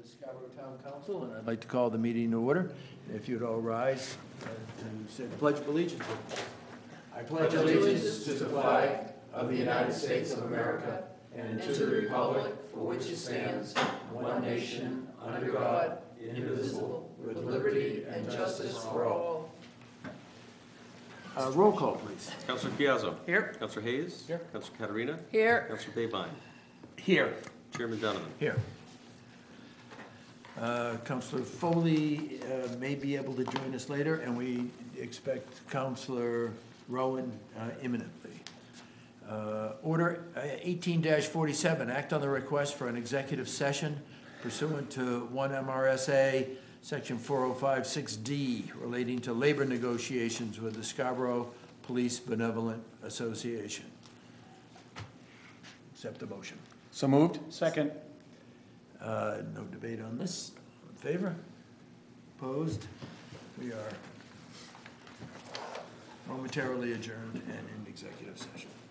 Scarborough Town Council, and I'd like to call the meeting to order. If you'd all rise to say the Pledge of Allegiance. I pledge allegiance to the flag of the United States of America and to the republic for which it stands, one nation, under God, indivisible, with liberty and justice for all. Roll call, please. Councilor Piazza. Here. Councilor Hayes. Here. Councilor Caterina. Here. Councilor Babine. Here. Chairman Donovan. Here. Councilor Foley may be able to join us later, and we expect Councilor Rowan imminently. Order 18-47, act on the request for an executive session pursuant to 1 MRSA Section 405-6D relating to labor negotiations with the Scarborough Police Benevolent Association. Accept the motion. So moved. Second. No debate on this. In favor? Opposed? We are momentarily adjourned and in executive session.